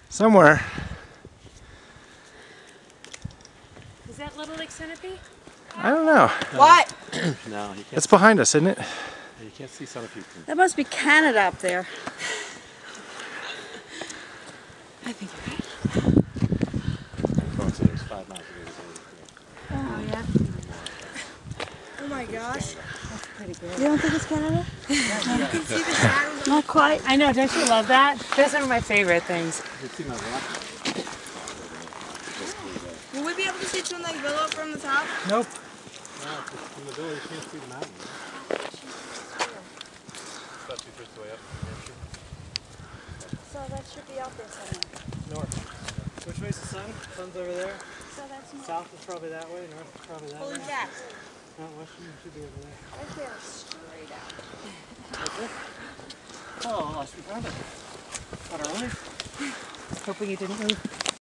Somewhere. Is that Little Lake Centipede? I don't know. What? No, you can't. It's behind us, isn't it? You can't see centipede. That must be Canada up there. I think you're right. So there's 5 miles away. Oh, yeah. Oh my gosh. That's pretty good. You don't think it's Canada? You can see the shadows. Not quite. I know, don't you love that? That's one of my favorite things. You see my rock? Will we be able to see Twin Lake Willow from the top? Nope. No, from the door you can't see the mountain. Especially first way up. So that should be out there somewhere. North. Which way's the sun? Sun's over there. So that's north. South is probably that way. North is probably that Holy way. crap. No, western should be over there. Right there, straight out. Oh, I lost your brother. What a runner. Hoping you didn't move.